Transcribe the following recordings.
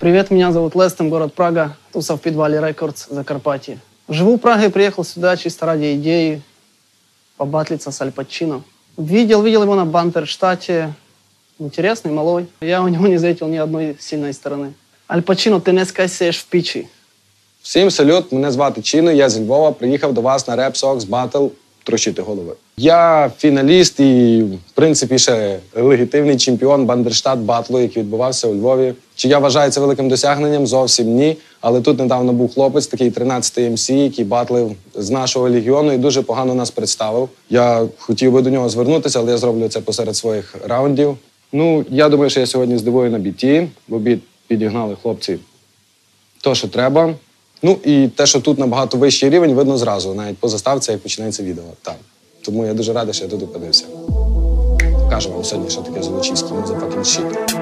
Привет, меня зовут Лестем, город Прага, туса в подвале Рекордс, Закарпатье. Живу в Праге, приехал сюда чисто ради идеи побатлиться с Аль Пачино. Видел его на Бандерштате, интересный, малой. Я у него не заметил ни одной сильной стороны. Аль Пачино, ти не скайсеш в пічі. Всім салют, мене звати Чіно, я зі Львова, приїхав до вас на Rap Socks Battle трощити голови. Я фіналіст і, в принципі, ще легітимний чемпіон Бандерштат батлу, який відбувався у Львові. Чи я вважаю це великим досягненням? Зовсім ні. Але тут недавно був хлопець, такий 13-й МС, який батлив з нашого легіону і дуже погано нас представив. Я хотів би до нього звернутися, але я зроблю це посеред своїх раундів. Ну, я думаю, що я сьогодні здивую на біті. В обід підігнали хлопці то, що треба. Ну, і те, що тут набагато вищий рівень, видно зразу, навіть по заставці, як починається відео. Так. Тому я дуже радий, що я тут опинився. Покажу вам сьогодні, що таке Золочівський motherfucking shit.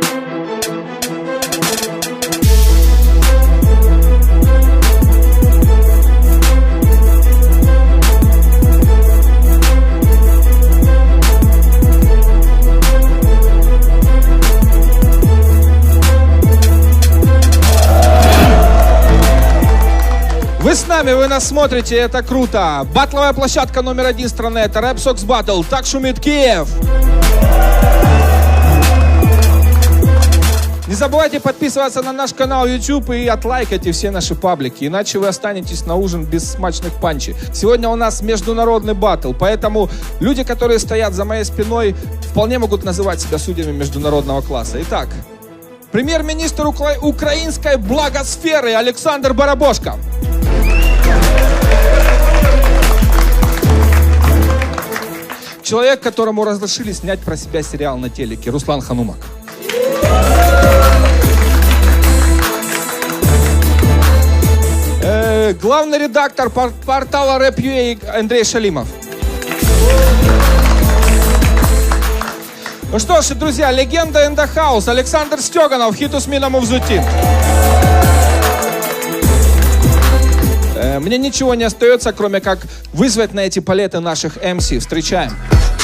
Вы с нами, вы нас смотрите, это круто. Батловая площадка номер 1 страны, это Rap Socks Battle. Так шумит Киев. Не забывайте подписываться на наш канал YouTube и отлайкайте все наши паблики, иначе вы останетесь на ужин без смачных панчей. Сегодня у нас международный баттл, поэтому люди, которые стоят за моей спиной, вполне могут называть себя судьями международного класса. Итак, премьер-министр украинской благосферы Александр Барабошка. Человек, которому разрешили снять про себя сериал на телеке, Руслан Ханумак. Главный редактор портала Rap.ua Андрей Шалимов. Ну что ж, друзья, легенда in the house Александр Стеганов, хитус Мина Мувзутин. Мне ничего не остается, кроме как вызвать на эти палеты наших МС. Встречаем.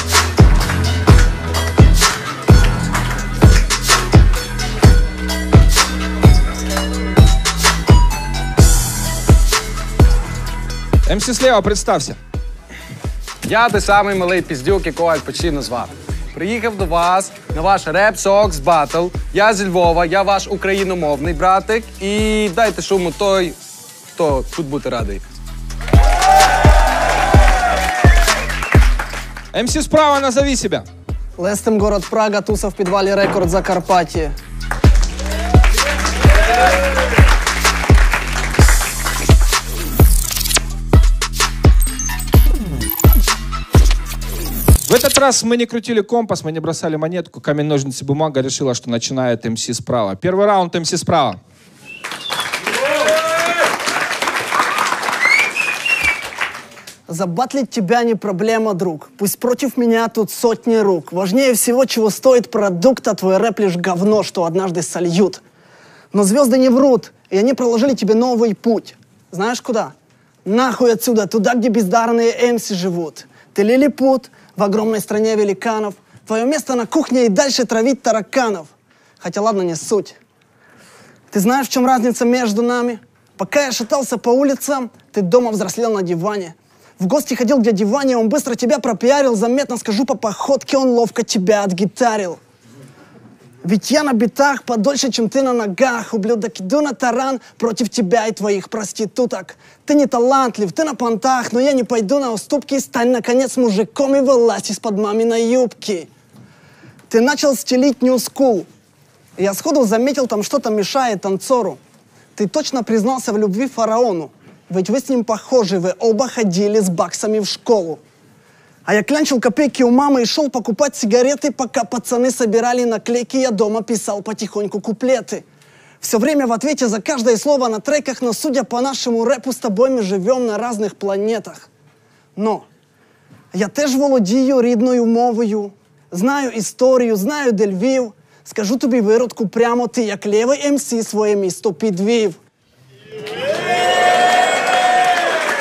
МС слева, представся. Я той самий малий піздюк, якого Аль Пачино звати. Приїхав до вас на ваш Rap Socks Battle. Я зі Львова, я ваш україномовний братик. І дайте шуму той, хто тут бути радий. МС справа, назови себя. Лестем, город Прага, туса в подвале Рекордс, Закарпатье. В этот раз мы не крутили компас, мы не бросали монетку, камень, ножницы, бумага, решила, что начинает МС справа. Первый раунд МС справа. Забатлить тебя не проблема, друг. Пусть против меня тут сотни рук. Важнее всего, чего стоит продукт, а твой рэп лишь говно, что однажды сольют. Но звезды не врут, и они проложили тебе новый путь. Знаешь куда? Нахуй отсюда, туда, где бездарные эмси живут. Ты лилипут в огромной стране великанов. Твое место на кухне и дальше травить тараканов. Хотя ладно, не суть. Ты знаешь, в чем разница между нами? Пока я шатался по улицам, ты дома взрослел на диване. В гости ходил к дяде Ване, он быстро тебя пропиарил. Заметно скажу, по походке он ловко тебя отгитарил. Ведь я на битах подольше, чем ты на ногах. Ублюдок, иду на таран против тебя и твоих проституток. Ты не талантлив, ты на понтах, но я не пойду на уступки. Стань, наконец, мужиком и вылазь из-под маминой юбки. Ты начал стелить New School. Я сходу заметил, там что-то мешает танцору. Ты точно признался в любви фараону. Ведь вы с ним похожи, вы оба ходили с баксами в школу. А я клянчил копейки у мамы и шел покупать сигареты, пока пацаны собирали наклейки, я дома писал потихоньку куплеты. Все время в ответе за каждое слово на треках, но судя по нашему рэпу, с тобой мы живем на разных планетах. Но я теж володію рідною мовою, знаю історію, знаю де Львів. Скажу тобі виродку прямо, ти як лівий МС своє місто підвів.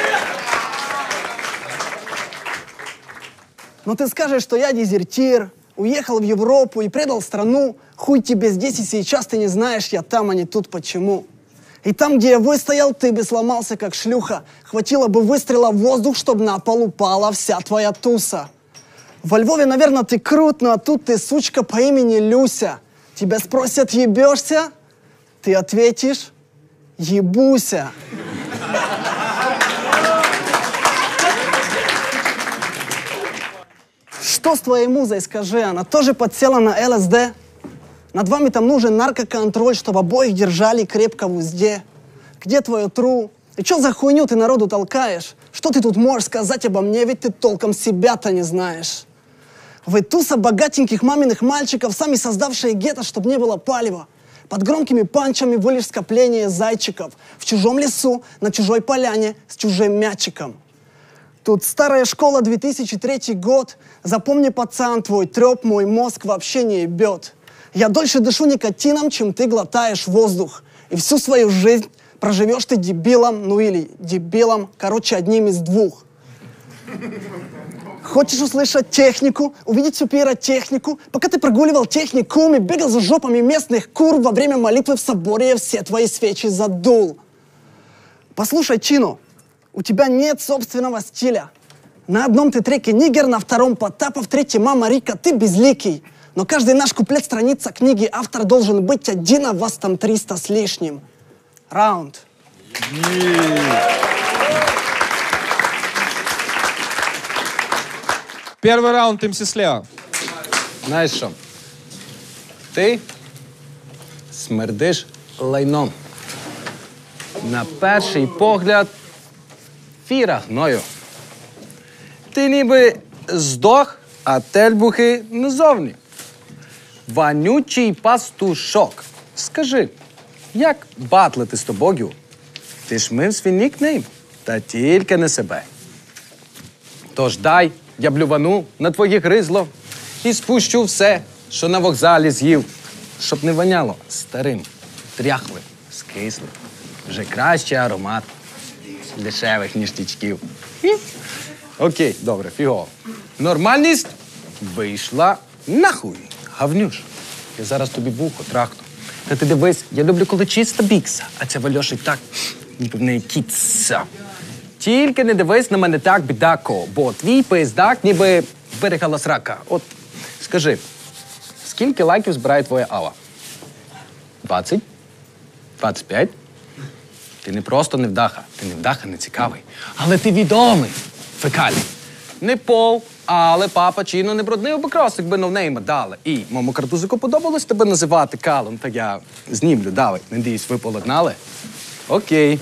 Но ты скажешь, что я дезертир, Уехал в Европу и предал страну. Хуй тебе здесь, и сейчас ты не знаешь, я там, а не тут, почему. И там, где я выстоял, ты бы сломался, как шлюха. Хватило бы выстрела в воздух, чтобы на пол упала вся твоя туса. Во Львове, наверное, ты крут, но тут ты сучка по имени Люся. Тебя спросят, ебешься? Ты ответишь, ебуся. Что с твоей музой, скажи? Она тоже подсела на ЛСД? Над вами там нужен наркоконтроль, чтобы обоих держали крепко в узде. Где твое тру? И что за хуйню ты народу толкаешь? Что ты тут можешь сказать обо мне, ведь ты толком себя-то не знаешь? Вы туса богатеньких маминых мальчиков, сами создавшие гетто, чтобы не было палева. Под громкими панчами вы лишь скопление зайчиков. В чужом лесу, на чужой поляне, с чужим мячиком. Тут старая школа, 2003 год. Запомни, пацан, твой треп мой мозг вообще не ебет. Я дольше дышу никотином, чем ты глотаешь воздух. И всю свою жизнь проживешь ты дебилом, ну или дебилом, короче, одним из двух. Хочешь услышать технику, увидеть всю пиротехнику? Пока ты прогуливал техникум и бегал за жопами местных кур, во время молитвы в соборе я все твои свечи задул. Послушай, Чино, у тебя нет собственного стиля. На одном ты треке нигер, на втором Потапов, в третьем Мама Рика, ты безликий. Но каждый наш куплет страница книги, автор должен быть один, а вас там 300 с лишним. Раунд. Первый раунд МС Слева. Знаєш що? Ти смердиш лайном. На перший погляд фіра гною. Ти ніби здох, а тельбухи назовні. Вонючий пастушок. Скажи, як батлити з тобою? Ти ж мив свій нікнейм, та тільки не себе. Тож дай, я блювану на твоє гризло і спущу все, що на вокзалі з'їв, щоб не воняло старим, тряхлим, скислим. Вже кращий аромат дешевих ніштячків. Окей, добре, фігово. Нормальність вийшла нахуй, гавнюш. Я зараз тобі вухо трахну. Та ти дивись, я люблю, коли чиста бікса, а ця вальошить так, ніби в неї кіця. Тільки не дивись на мене так, бідако, бо твій пиздак ніби вирихала срака. От, скажи, скільки лайків збирає твоя Алла? 20? 25? Ти не просто невдаха, ти невдаха не цікавий. Але ти відомий, фекалій. Не пол, але папа Чино не бруднив би крос, якби ноунейма дали. І моєму картузику подобалось тебе називати Калом, так я знімлю, давай. Надіюсь, ви поладнали? Окей.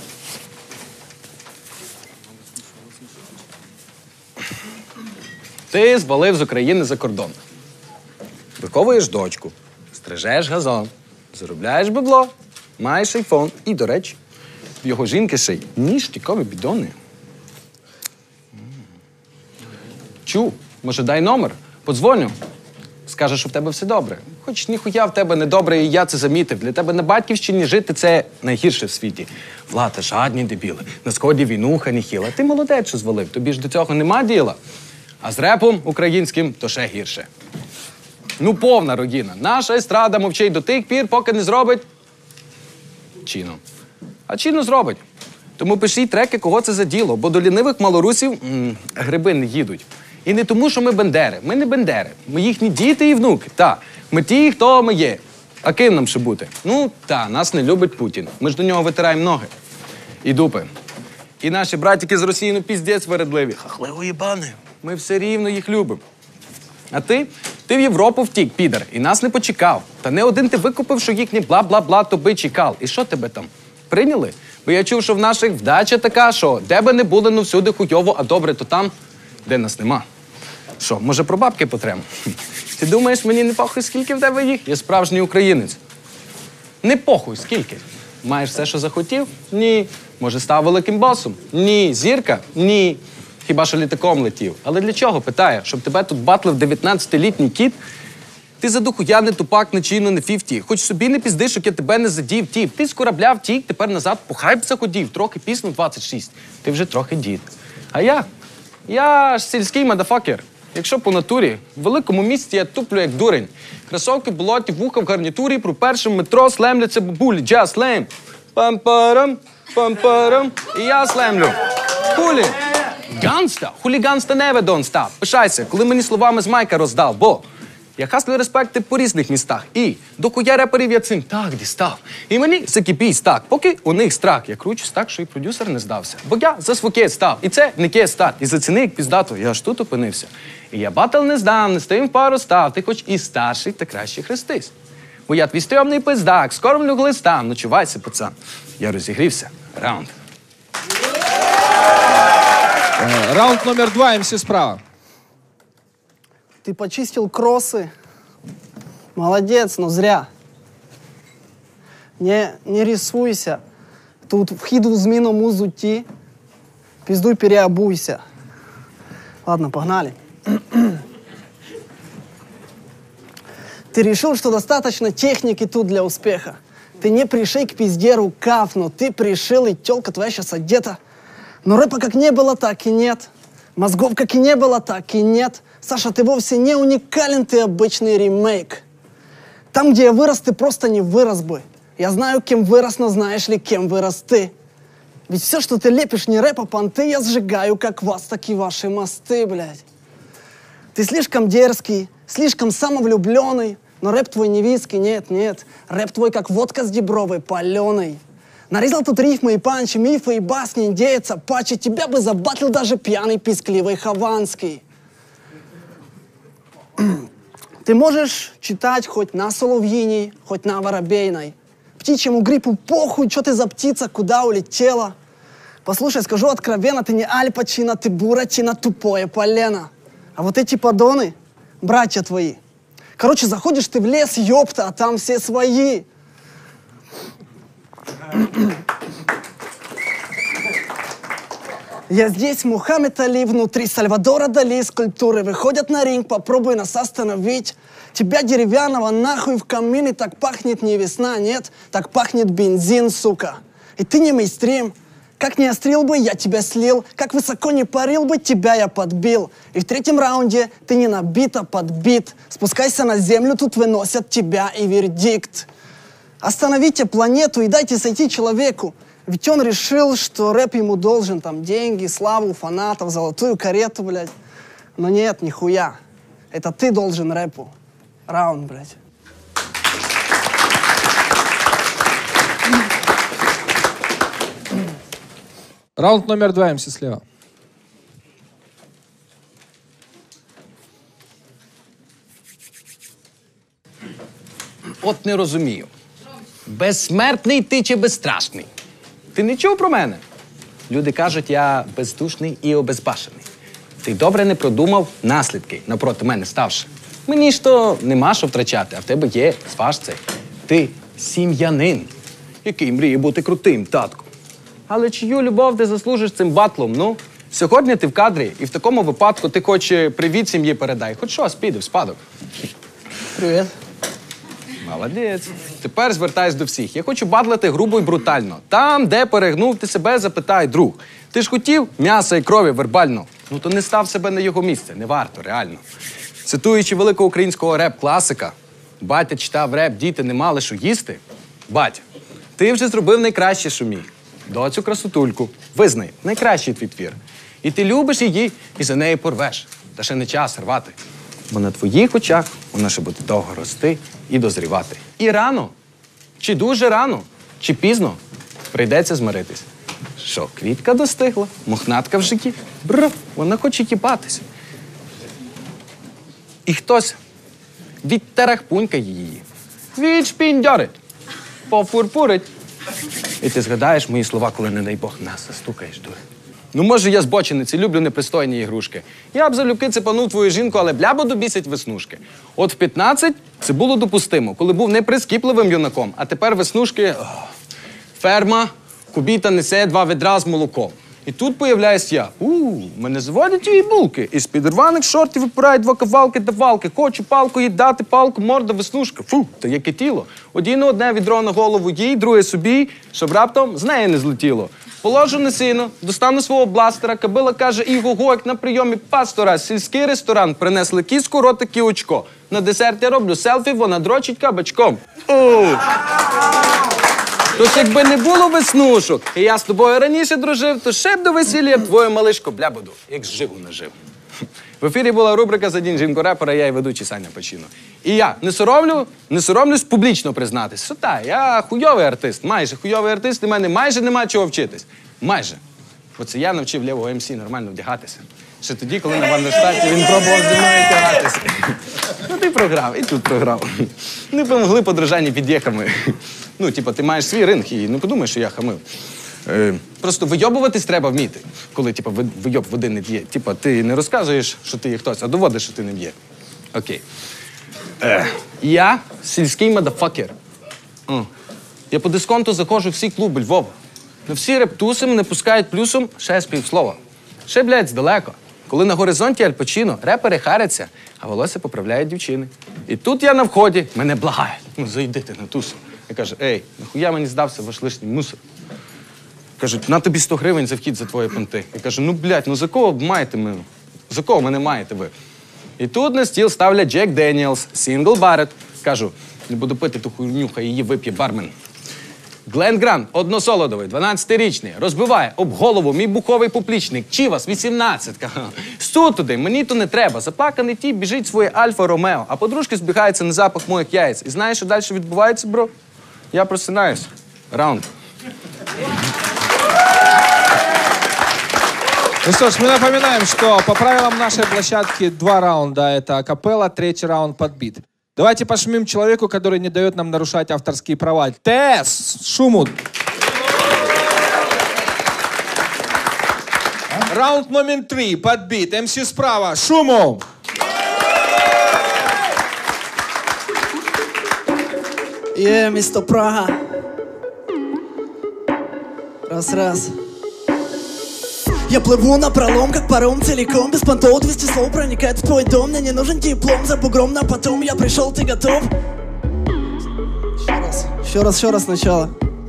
Ти звалив з України за кордон. Виховуєш дочку, стрижеш газон, заробляєш бабло, маєш айфон. І, до речі, в його жінки ще й ніштякові бідони. Чу, може, дай номер? Подзвоню. Скаже, що в тебе все добре. Хоч ніхуя в тебе не добре, і я це замітив. Для тебе на батьківщині жити – це найгірше в світі. Влада, жадні дебіли. На сході війнуха ніхіла. Ти молодець, що звалив. Тобі ж до цього нема діла. А з репом українським то ще гірше. Ну, повна родина. Наша естрада мовчить до тих пір, поки не зробить Чино. А Чино зробить. Тому пишіть треки, кого це за діло, бо до лінивих малорусів гриби не їдуть. І не тому, що ми бендери. Ми не бендери. Ми їхні діти і внуки. Та, ми ті, хто ми є. А ким нам ще бути? Ну, та, нас не любить Путін. Ми ж до нього витираємо ноги. І дупи. І наші братики з Росії, ну, піздець вередливі. Хахливо їбани. Ми все рівно їх любимо. А ти? Ти в Європу втік, підар, і нас не почекав. Та не один ти викупив, що їхні бла-бла-бла тобі чекав. І що тебе там? Прийняли? Бо я чув, що в наших вдача така, що де би не були, ну всюди хуйово, а добре то там, де нас нема. Що, може про бабки потрем? Ти думаєш, мені не похуй, скільки в тебе їх? Я справжній українець. Не похуй, скільки? Маєш все, що захотів? Ні. Може, став великим босом? Ні. Зірка? Ні. Хіба що літаком летів. Але для чого, питає? Щоб тебе тут батлив 19-літній кіт? Ти за духу, я не тупак, не Чино, не 50. Хоч собі не піздиш, щоб я тебе не задів, тіп. Ти з корабля втік, тепер назад по хайп заходів. Трохи пізно 26. Ти вже трохи дід. А я? Я ж сільський мадафакер. Якщо по натурі, в великому місті я туплю як дурень. Кросовки, болоті, вуха в гарнітурі, про першим метро слемляться бабулі. Джаз, слем. Пам-парам, пам-парам. І я слемлю. Хулі. Ганста. Хуліганста never don't stop. Пишайся, коли мені словами з майка роздав, бо я хаслю респекти по різних містах. І дохуя реперів я цим так дістав. І мені закипіть так, поки у них страх. Я кручусь так, що і продюсер не здався. Бо я за свокет став. І це не кет старт. І заціни, як піздато, я аж тут опинився. І я батл не здам, не стоїм в пару став. Ти хоч і старший, та краще хрестись. Бо я твій стрьомний пиздак, скормлю глистам. Ночувайся, пацан. Я розігрівся. Раунд. Раунд номер 2, МС справа. Ты почистил кроссы. Молодец, но зря. Не рисуйся. Тут вхід у зміну музу ті. Пиздуй, переобуйся. Ладно, погнали. Ты решил, что достаточно техники тут для успеха. Ты не пришей к пизде рукав, но ты пришил, и тёлка твоя сейчас одета. Но рэпа как не было, так и нет. Мозгов как и не было, так и нет. Саша, ты вовсе не уникален, ты обычный ремейк. Там, где я вырос, ты просто не вырос бы. Я знаю, кем вырос, но знаешь ли, кем вырос ты? Ведь все, что ты лепишь, не рэп, а понты, я сжигаю, как вас, так и ваши мосты, блядь. Ты слишком дерзкий, слишком самовлюбленный, но рэп твой не виски, нет, нет. Рэп твой, как водка с дебровой, паленой. Нарезал тут рифмы и панчи, мифы и басни, индеец, апачи. Тебя бы забатлил даже пьяный, пискливый Хованский. Ты можешь читать хоть на Соловьиной, хоть на Воробейной. Птичьему гриппу похуй, что ты за птица, куда улетела. Послушай, скажу откровенно, ты не Аль Пачино, ты Буратино, тупое полено. А вот эти подоны, братья твои. Короче, заходишь ты в лес, ёпта, а там все свои. Я здесь, Мухаммед Али, внутри Сальвадора Дали. Скульптуры выходят на ринг, попробуй нас остановить. Тебя деревянного нахуй в камин, и так пахнет не весна, нет, так пахнет бензин, сука. И ты не мейстрим. Как не острил бы, я тебя слил. Как высоко не парил бы, тебя я подбил. И в третьем раунде ты не набит, а подбит. Спускайся на землю, тут выносят тебя и вердикт. Остановите планету и дайте сойти человеку. Ведь он решил, что рэп ему должен там деньги, славу, фанатов, золотую карету, блядь. Но нет, нихуя. Это ты должен рэпу. Раунд, блядь. Раунд номер 2, МС слева. От не розумію. Безсмертний ти чи безстрашний? Ти не чув про мене? Люди кажуть, я бездушний і обезбашений. Ти добре не продумав наслідки напроти мене ставши. Мені ж то нема що втрачати, а в тебе є, зваж це. Ти сім'янин, який мріє бути крутим, татко. Але чию любов ти заслужиш цим батлом, ну? Сьогодні ти в кадрі, і в такому випадку ти хоч привіт сім'ї передай. Хоч щось, піде в спадок. Привет. Молодець. Тепер звертаюсь до всіх. Я хочу батлити грубо і брутально. Там, де перегнув, ти себе запитай, друг. Ти ж хотів м'яса і крові вербально? Ну то не став себе на його місце. Не варто, реально. Цитуючи великого українського реп-класика, батя читав реп, діти не мали що їсти. Батя, ти вже зробив найкраще, що міг. Доцю красотульку. Визнай, найкращий твій твір. І ти любиш її, і за неї порвеш. Та ще не час рвати. Бо на твоїх очах вона ще буде довго рости і дозрівати. І рано, чи дуже рано, чи пізно прийдеться змиритись. Що, квітка достигла, мохнатка в житті? Бр, вона хоче кіпатись. І хтось відтарахпунькає її, відшпіндьорить, пофурфурить. І ти згадаєш мої слова, коли, не дай Бог, нас застукаєш, дуре. Ну, може, я збочинець і люблю непристойні ігрушки. Я б залюбки цепанув твою жінку, але бляба добісить веснушки. От в 15 це було допустимо, коли був неприскіпливим юнаком, а тепер веснушки... Ферма, кубіта несе 2 відра з молоком. І тут появляюсь я. Мене зводять її булки. Із підірваних шортів випирають 2 кавалки давалки. Хочу палку їй дати, палку, морда, веснушка. Фу, та яке тіло. Одіну одне відро на голову їй, друге собі, щоб раптом з неї не злетіло. Положу на сіно, достану свого бластера, кобила каже, іго-го, як на прийомі пастора, сільський ресторан, принесли кіску, ротик і очко. На десерт я роблю селфі, вона дрочить кабачком. Тож якби не було веснушок, і я з тобою раніше дружив, то ще б до весілля твою малишку блябоду, як живу нажив. В ефірі була рубрика «За день жінку-репера», я і ведучий Саня Пачіно. І я не соромлюсь публічно признатись, що так, я хуйовий артист, майже хуйовий артист, і в мене майже нема чого вчитись. Майже. Бо це я навчив лівого МС нормально вдягатися. Ще тоді, коли на Бандерштаті він пробував зі мною тягатися. Ну ти програв, і тут програв. Не помогли подорожання під'єхами. Ну, типу, ти маєш свій ринг і не подумай, що я хамив. Просто вийобуватись треба вміти, коли, типу, вийоб води не б'є. Типу, ти не розказуєш, що ти є хтось, а доводиш, що ти не б'є. Окей. Я сільський мадафакер. Я по дисконту заходжу в всі клуби Львова. На всі рептуси мене пускають плюсом ще з півслова. Ще, блядь, здалеко. Коли на горизонті Аль Пачіно, репери харяться, а волосся поправляють дівчини. І тут я на вході, мене благають. Ну, зайди ти на тусу. Я кажу, ей, нахуя мені здався ваш лишній мусор? Кажуть, на тобі 100 гривень за вхід за твої понти. Я кажу, ну, блядь, ну за кого маєте мене? За кого мене маєте ви? І тут на стіл ставлять Джек Деніелс, Сінгл Барет. Кажу, не буду пити ту хуйню, хай її вип'є бармен. Глен Грант, односолодовий, 12-річний, розбиває об голову мій буховий поплічник, Чівас, 18-ка. Сту туди, мені то не треба. Заплаканий тіп біжить своє Альфа-Ромео, а подружки збігаються на запах моїх яєць. І знаєш, що далі відбувається, бро? Я просинаюсь. Раунд. Ну что ж, мы напоминаем, что по правилам нашей площадки 2 раунда — это акапелла, 3-й раунд подбит. Давайте пошумим человеку, который не дает нам нарушать авторские права. Тесс! Шумут! Раунд номер 3, подбит. МС справа, шуму! Місто Прага. Раз. Я плыву напролом, как паром целиком. Без понтов 200 слов проникает в твой дом. Мне не нужен диплом за бугром, на потом я пришел, ты готов? Еще раз сначала.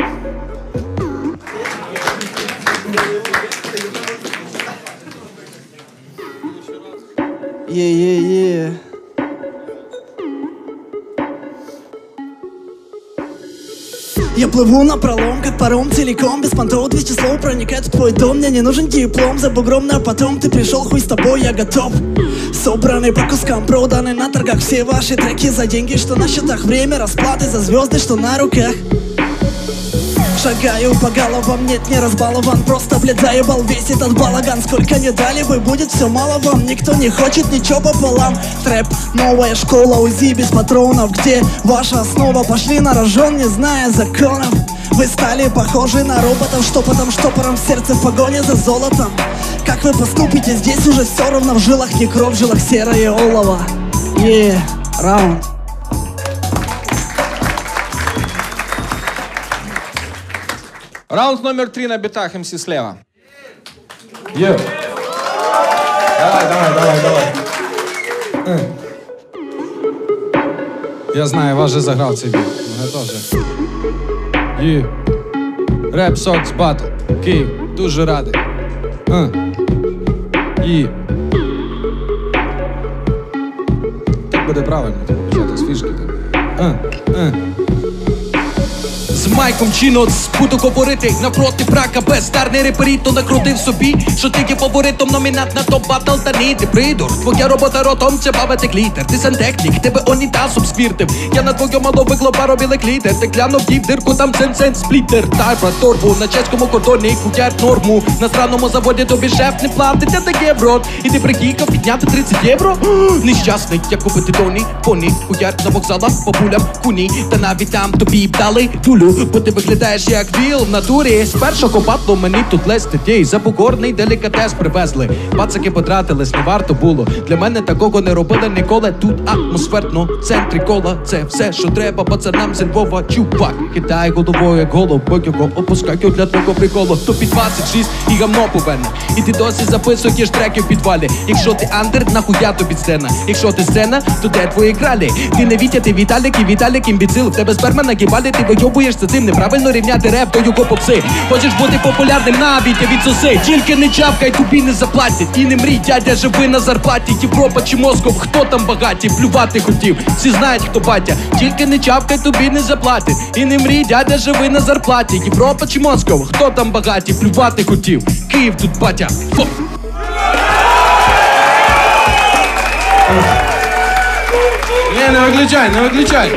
Я плыву напролом, как паром целиком. Без понтов 200 слов проникает в твой дом. Мне не нужен диплом за бугром, на потом ты пришел, хуй с тобой, я готов. Собраны по кускам, проданы на торгах все ваши треки за деньги, что на счетах. Время расплаты за звезды, что на руках. Шагаю по головам, нет, не разбалован. Просто, блядь, заебал весь этот балаган. Сколько не дали бы, будет все мало вам. Никто не хочет ничего пополам. Трэп, новая школа, УЗИ без патронов. Где ваша основа? Пошли на рожон, не зная законов. Вы стали похожи на роботов, штопотом, штопором в сердце в погоне за золотом. Как вы поступите, здесь уже все равно. В жилах не кровь, в жилах серое олово. Раунд. Раунд номер 3 на битах, МС слева. Давай. Я знаю, вас же заграв цей біт. Мене теж. Rap Socks Battle. Київ. Дуже радий. Так буде правильно, почати з фішки. З Майком Чіно буду говорити навпроти брака без старний реперіто накрутив собі, що ти є фаворитом, номінат на топ батл, та ні, ти придур. Твоя робота ротом це бавити клітер. Ти сантехнік, тебе унітазом спіртив. Я на твою маловий глоба робили клітер. Ти глянув в дірку, там сен сплітер. Тарпа торбу на чеському кордоні кутять норму. На странному заводі тобі шеф не платить, а таке брод. І ти приїхав підняти 30 євро? Нещасний, як купити доні, коні. Кутять на вокзалах, бабулям, куні. Та навіть там тобі б дали дулю. Бо ти виглядаєш як віл в натурі. З першого батлу мені тут лез дітей. Забугорний делікатес привезли. Пацаки потратились, не варто було. Для мене такого не робили ніколи. Тут атмосферно, в центрі кола. Це все, що треба пацанам з Львова. Чувак, хитай головою, як голубок його опускаю для твого приколу. Тобі 26 і гамно повинен. І ти досі записуєш треки в підвалі. Якщо ти андер, нахуя тобі сцена. Якщо ти сцена, то де твої кралі? Ти не Вітя, ти Віталік, і Віталік імбіцил. В тебе сперма на кібалі, ти вийобуєшся займаєшся цим, неправильно рівняти реп до його попси. Хочеш бути популярним, навіть відсоси. Тільки не чавкай, тобі не заплатять. І не мрій, дядя, живи на зарплаті. Європа чи Москов, хто там багаті, плювати хотів, всі знають, хто батя. Тільки не чавкай, тобі не заплатять. І не мрій, дядя, живи на зарплаті. Європа чи Москов, хто там багаті, плювати хотів, Київ тут батя. Фу. Не выключай, не выключай.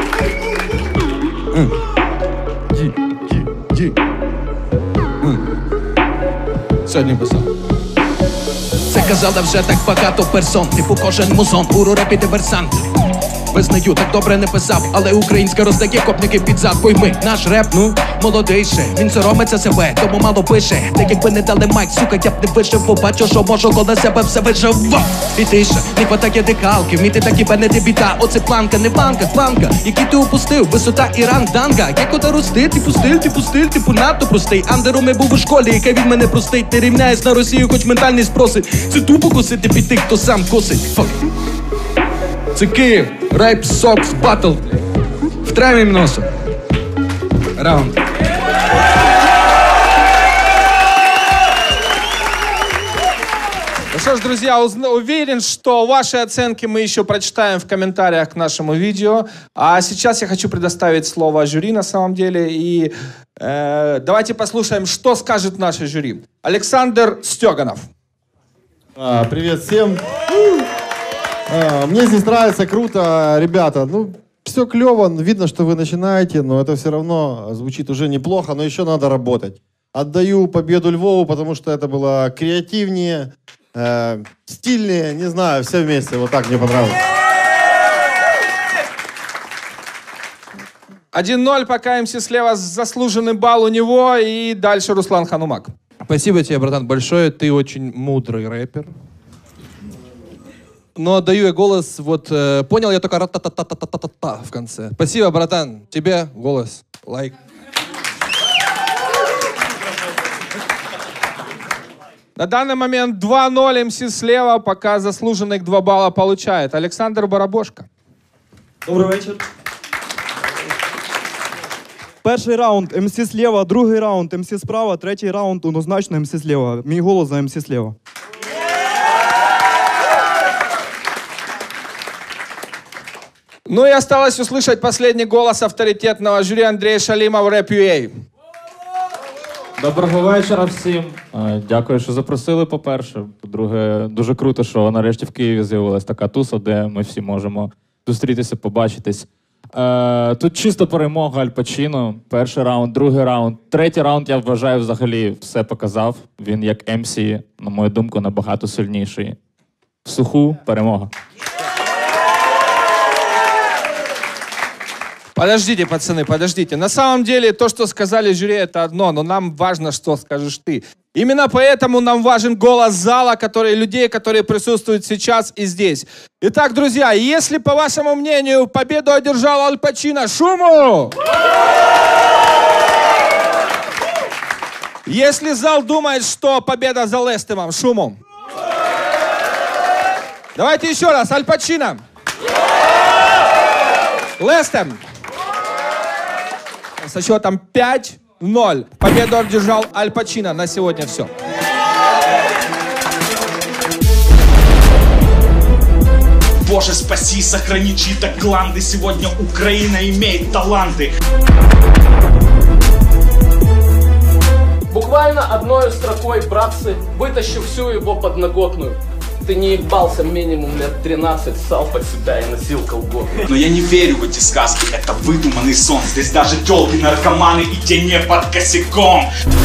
Сьогодні писав. Це казали вже так багато персон. Типу кожен музон, уру репі диверсант. Визнаю, так добре не писав, але українська роздає копники під зад. Пойми, наш реп, ну, молодий ще. Він соромиться себе, тому мало пише. Так якби не дали майк, сука, я б не вижив. Побачу, що можу, коли себе все вижив. І тише, не хватає декалки, вміти так і не дебіта. Оце планка, не планка, планка, який ти упустив. Висота і ранг данга. Як ота рости, типу стиль, типу надто простий. Андером я був у школі, яка від мене простить. Ти рівняєш на Росію, хоч ментальність просить. Це тупо косити під тих, хто сам косить. Це Київ, Rap Socks Battle. Втремім носом. Раунд. Ну что ж, друзья, уверен, что ваши оценки мы еще прочитаем в комментариях к нашему видео. А сейчас я хочу предоставить слово жюри на самом деле. И давайте послушаем, что скажет наше жюри. Александр Стеганов. Привет всем. Мне здесь нравится, круто, ребята. Ну, все клево, видно, что вы начинаете, но это все равно звучит уже неплохо, но еще надо работать. Отдаю победу Львову, потому что это было креативнее, стильнее, не знаю, все вместе. Вот так мне понравилось. 1-0, пока МС слева, заслуженный балл у него. И дальше Руслан Ханумак. Спасибо тебе, братан, большое. Ты очень мудрый рэпер. Но отдаю я голос, вот, понял я только ра-та-та-та-та-та-та-та в конце. Спасибо, братан. Тебе голос. Лайк. На данный момент 2-0 МС слева, пока заслуженный 2 балла получает. Александр Барабошко. Добрий вечір. Перший раунд МС слева, другий раунд МС справа, третій раунд однозначно МС слева. Мій голос за МС слева. Ну и осталось услышать последний голос авторитетного жюри Андрея Шалимова, Rap.ua. Доброго вечора всім. Дякую, що запросили, по-перше. По-друге, дуже круто, що нарешті в Києві з'явилась така туса, де ми всі можемо зустрітися, побачитись. Тут чисто перемога Аль Пачіно. Перший раунд, другий раунд. Третій раунд, я вважаю, взагалі все показав. Він як МС, на мою думку, набагато сильніший. В суху перемога. Подождите, пацаны, подождите. На самом деле, то, что сказали жюри, это одно, но нам важно, что скажешь ты. Именно поэтому нам важен голос зала, людей, которые присутствуют сейчас и здесь. Итак, друзья, если, по вашему мнению, победу одержал Аль Пачино, шуму! Если зал думает, что победа за Лестемом, шуму! Давайте еще раз. Аль Пачино! Лестем! Со счетом 5-0. Победу одержал Аль Пачино. На сегодня все. Боже, спаси, сохрани чьи-то кланды. Сегодня Украина имеет таланты. Буквально одной строкой, братцы, вытащу всю его подноготную. Ты не ебался минимум лет 13, ссал под себя и носил колготы. Но я не верю в эти сказки, это выдуманный сон. Здесь даже тёлки, наркоманы и те не под косяком.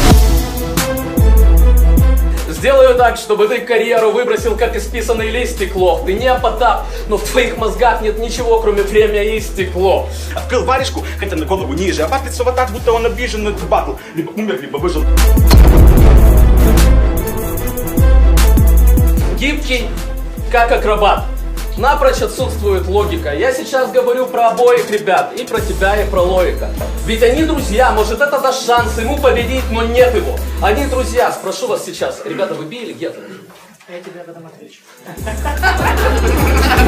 Сделаю так, чтобы ты карьеру выбросил, как исписанный лист стекло. Ты не Потап, но в твоих мозгах нет ничего, кроме время и стекло. Открыл варежку, хотя на голову ниже, а папит все вот так, будто он обижен на этот батл. Либо умер, либо выжил. Гибкий, как акробат. Напрочь отсутствует логика. Я сейчас говорю про обоих ребят, и про тебя, и про Логика. Ведь они друзья, может это даст шанс ему победить, но нет его. Они друзья, спрошу вас сейчас. Ребята, вы би или гет? Я тебе об этом отвечу.